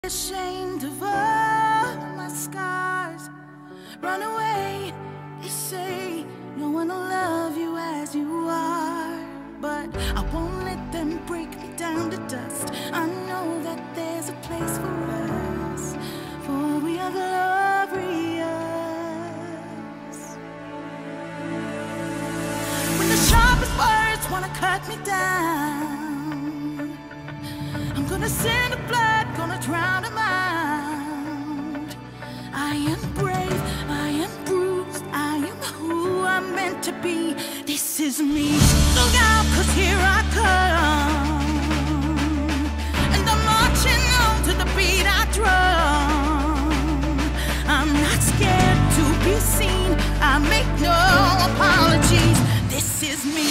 Ashamed of all my scars, run away, they say. No one will love you as you are, but I won't let them break me down to dust. I know that there's a place for us, for we are glorious. When the sharpest words wanna cut me down, I'm gonna send a blood, gonna drown them out. I am brave, I am bruised, I am who I'm meant to be. This is me. Look out, 'cause here I come, and I'm marching on to the beat I drum. I'm not scared to be seen, I make no apologies. This is me.